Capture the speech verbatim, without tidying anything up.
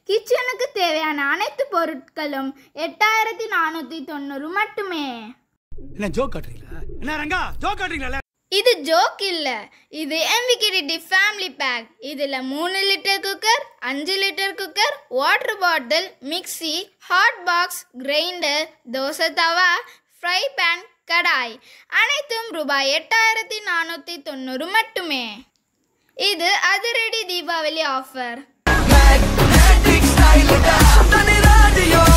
கிச்சனுக்கு தேவையான அனைத்து பொருட்களும் எட்டாயிரத்தி நானூற்றி தொண்ணூறு மட்டுமே. என்ன ஜோக் காட்டுறீங்களா? என்ன ரங்கா ஜோக் காட்டுறீங்களா? இது ஜோக் இல்லை, இது எம்விகேடி ஃபேமிலி பேக். இதில் மூணு லிட்டர் குக்கர், அஞ்சு litre cooker, water bottle, mixie, hot box, grinder, dosa tawa, fry pan, கடாய் அனைத்தும் ரூபாய் எட்டாயிரத்தி நானூற்றி தொண்ணூறு மட்டுமே. இது அதிரடி தீபாவளி ஆஃபர்.